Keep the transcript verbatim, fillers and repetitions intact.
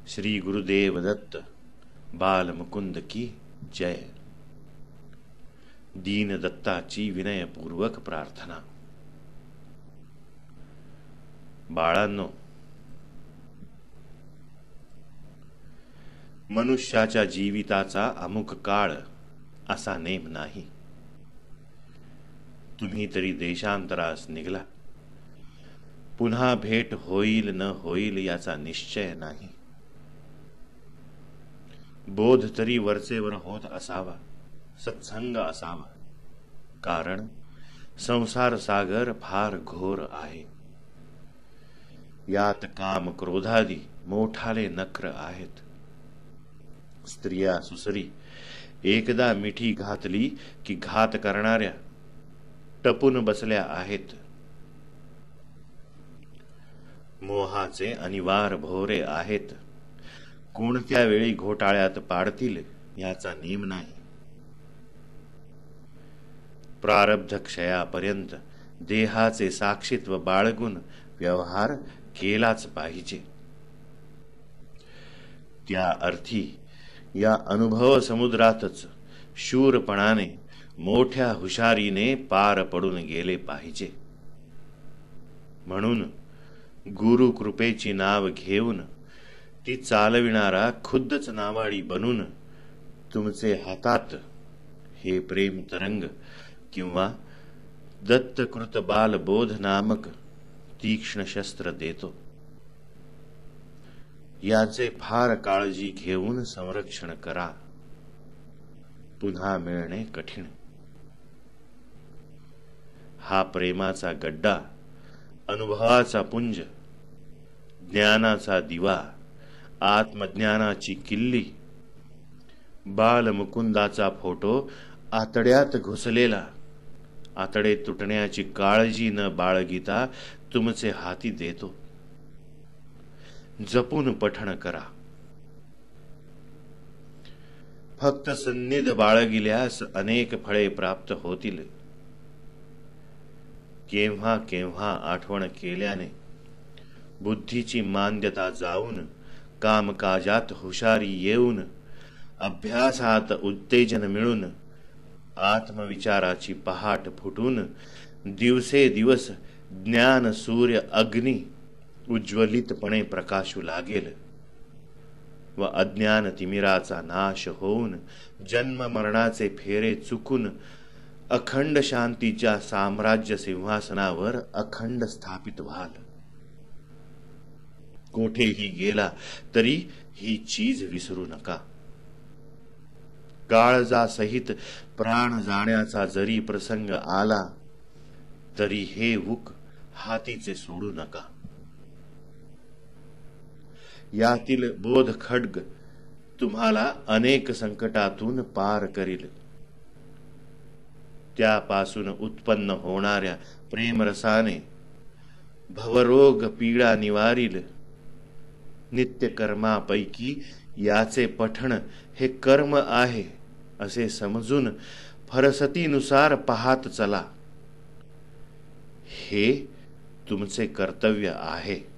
श्री गुरुदेव दत्त बाल मुकुंद की जय। दीन दत्ताची विनयपूर्वक प्रार्थना। बाळांनो, मनुष्याच्या जीविताचा अमुक काळ असा नेम नाही। तुम्ही तरी देशांतरास निघला, पुन्हा भेट होईल न होईल याचा निश्चय नाही। बोध तरी वरचेवर होत असावा, सत्संग असावा, कारण संसार सागर फार घोर आहे। यात काम क्रोधादी मोठाले नक्र आहेत। स्त्रिया सुसरी एकदा मिठी घातली की घात करणाऱ्या टपून बसल्या आहेत। मोहाचे अनिवार्य भोरे आहेत, कोणत्या वेळी घोटाळ्यात पाडतील याचा नेम नाही। प्रारब्ध क्षयापर्यंत देहाचे साक्षीत्व बाळगून व्यवहार केलाच पाहिजे। त्या अर्थी या अनुभव समुद्रातच शूरपणाने मोठ्या हुशारीने पार पडून गेले पाहिजे। म्हणून गुरु कृपेची नाव घेऊन ती चालविणारा खुद्दच नावाडी बनून तुमचे हातात हे प्रेम तरंग किंवा दत्तकृत बालबोध नामक तीक्ष्ण शस्त्र देतो। याचे फार काळजी घेऊन संरक्षण करा, पुन्हा मिळणे कठीण। हा प्रेमाचा गड्डा, अनुभवाचा पुंज, ज्ञानाचा दिवा, आत्मज्ञानाची किल्ली, बालमुकुंदाचा फोटो आतड्यात घुसलेला, आतडे तुटण्याची काळजी न बाळगिता तुमचे हाती देतो। जपून पठण करा। फक्त सन्निध बाळगिल्यास अनेक फळे प्राप्त होतील। केव्हा केव्हा आठवण केल्याने बुद्धीची मांद्यता जाऊन, कामकाजात हुशारी येऊन, अभ्यासात उत्तेजन मिळून, आत्मविचाराची पहाट फुटून दिवसे दिवस ज्ञान सूर्य अग्नी उज्ज्वलितपणे प्रकाशू लागेल व अज्ञान तिमिराचा नाश होऊन जन्म मरणाचे फेरे चुकून अखंड शांतीच्या साम्राज्य सिंहासनावर अखंड स्थापित व्हाल। कोठेही गेला तरी ही चीज विसरू नका। काळजा सहित प्राण जाण्याचा जरी प्रसंग आला तरी हे हुक हातीचे सोडू नका। यातील बोध खड्ग तुम्हाला अनेक संकटातून पार करील। त्यापासून उत्पन्न होणाऱ्या प्रेमरसाने भवरोग पीडा निवारील। नित्यकर्मापैकी याचे पठण हे कर्म आहे असे समजून फरसतीनुसार पाहत चला। हे तुमचे कर्तव्य आहे।